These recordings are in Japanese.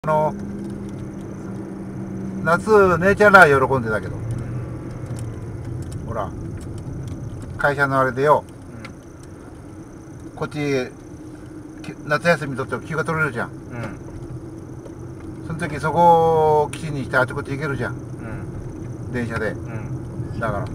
夏姉ちゃんらは喜んでたけど、ほら会社のあれでよ、こっち夏休みとって気が取れるじゃん、その時そこを基地にしてあちこち行けるじゃん、電車で、だから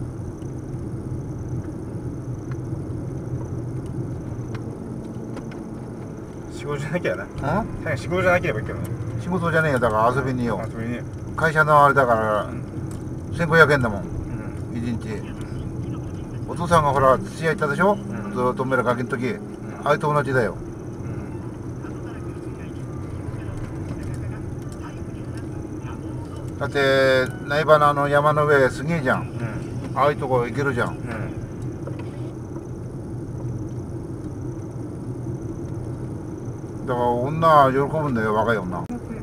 仕事じゃなきゃな。仕事じゃなければいいけどね。 仕事じゃねえよ、だから遊びによ。 遊びに。 会社のあれだから、1500円だもん、一日。お父さんがほら土屋行ったでしょ、ずっとメラガキの時、あれと同じだよ。だって苗場のあの山の上すげえじゃん、ああいうとこ行けるじゃん、だから女は喜ぶんだよ、若い女。